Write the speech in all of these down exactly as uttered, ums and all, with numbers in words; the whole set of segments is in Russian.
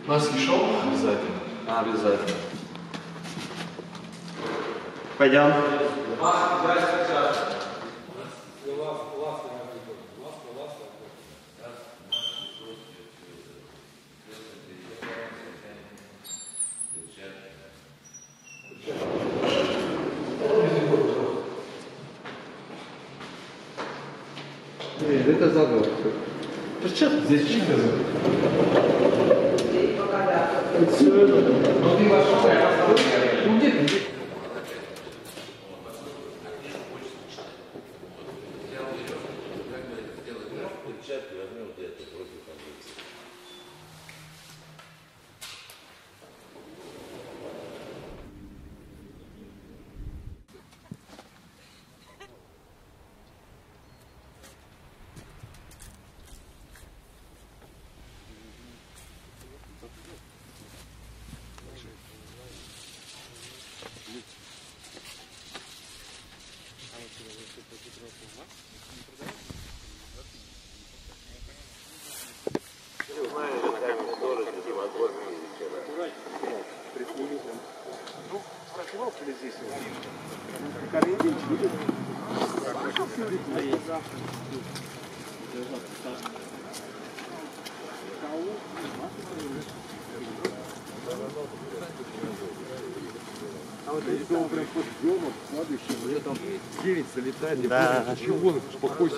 Маски шоу? Обязательно. Обязательно. Пойдем. Это заговор. Сейчас здесь чика. Ну ты вошел, я поставил. Ну где ты? Ну, прокурорки ли здесь? Карантин, видишь? А вот если он прям под дёмом, следующий, уже там девять залетает, да. Еще вон, успокойся.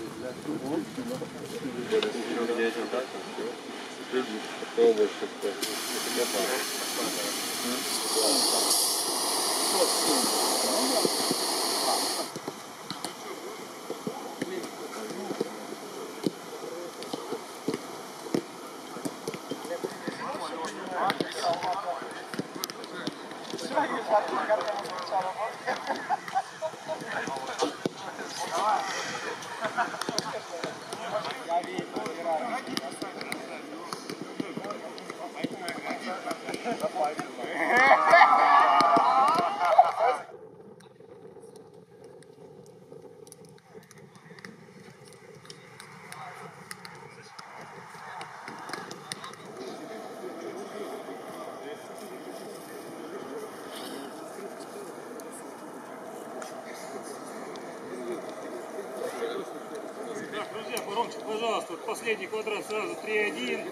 Друзья, Ромчик, пожалуйста, последний квадрат сразу три один.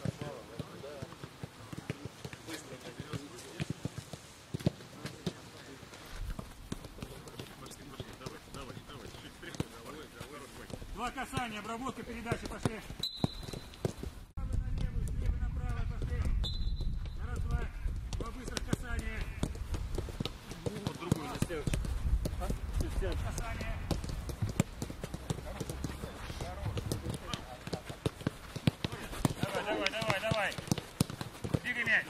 Два касания, обработка передачи, пошли. Налево, слева направо, пошли. На раз, два, два быстрых касания. Вот другую застелочку. Касание. Давай, давай, давай. Двигай мяч.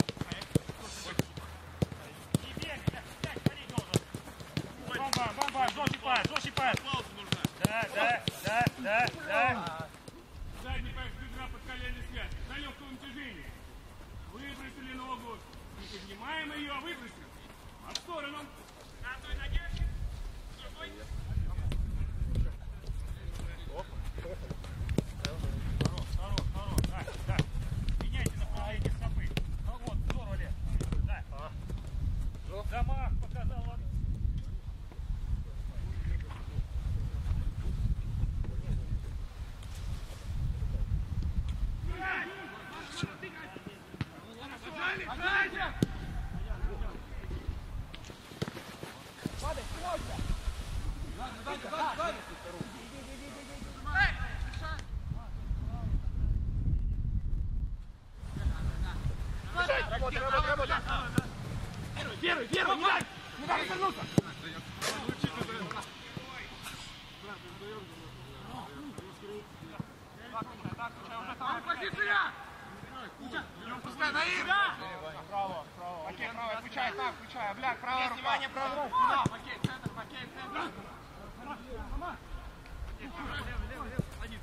Не бегай, так, пари должен. Бам-бам, бам-бам, жёсткий пас, жёсткий пас. Да, да, да, да, да. Задний пас бедра под коленный связь. На легком натяжении. Выбросили ногу. Не поднимаем ее, а выбросили. А в сторону. На той ноге. Другой. Замах показал вам. Первый, первый, не дай! Не дай развернуться! Пускай, Наив! Право, право. Окей, право, включай, так, включай. Бляк, право, рука. Внимание, право, рука. Окей, центр, окей, центр. Левый, левый, левый. Один.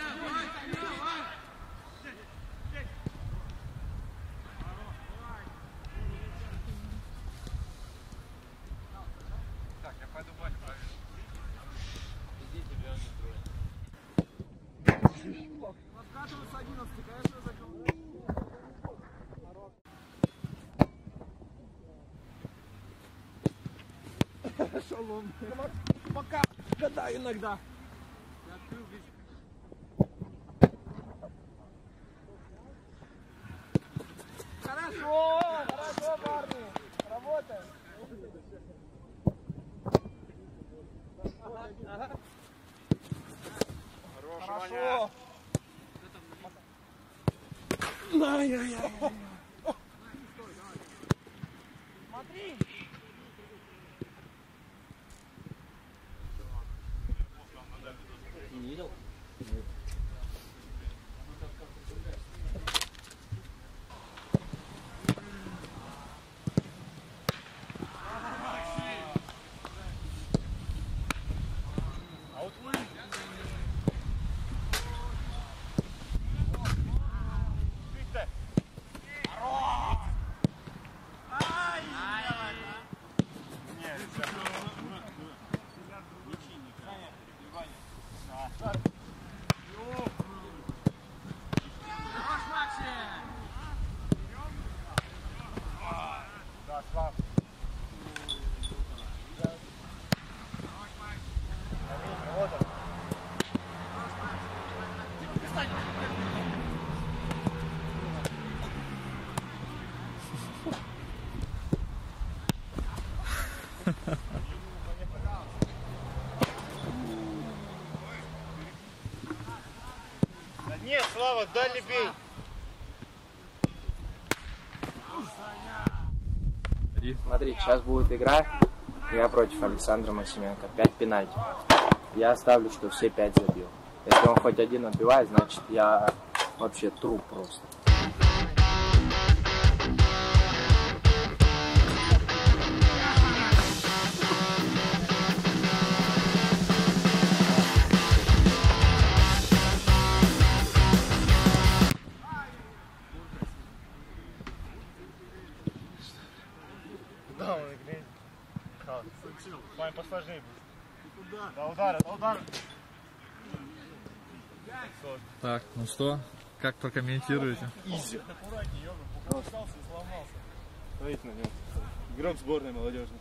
Так, я пойду баню проверю. Идите, Бьян, не трой. Откатываться одиннадцать, конечно, закрыл. столом. Пока, когда иногда. Хорошо, хорошо, парни. Работаем. Хорошо. Ай-яй-яй. Смотри. Не видел? Нет, Слава, дали бей. Смотри, сейчас будет игра. Я против Александра Максименко. Пять пенальти. Я ставлю, что все пять забил. Если он хоть один отбивает, значит я вообще труп просто. Да, он играет. С вами посложнее будет. Да, удара, да, удара. Так, ну что, как прокомментируете? Изи. Аккуратнее, ёбан, покушался и сломался. Смотрите на него. Игрок сборной молодежной.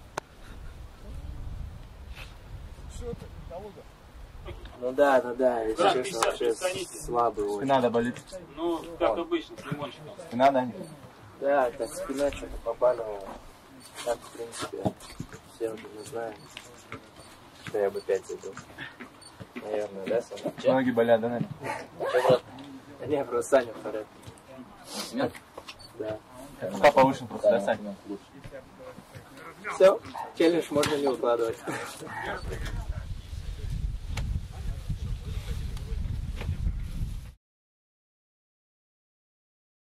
Что ты, кого-то? Ну да, ну да, если честно, вообще слабый очень. Спина болит. Ну, как обычно, с лимончиком. Спина, да? Да, так спина что-то побаливала. Так, в принципе, все уже не знаем, что я бы пять забил. Наверное, да, Саня? Че? Ноги болят, да, наверное? Че, брат? Да не, просто Саня в порядке. Нет? Да. Пока повышен просто, да, Саня? Все, челлендж можно не укладывать.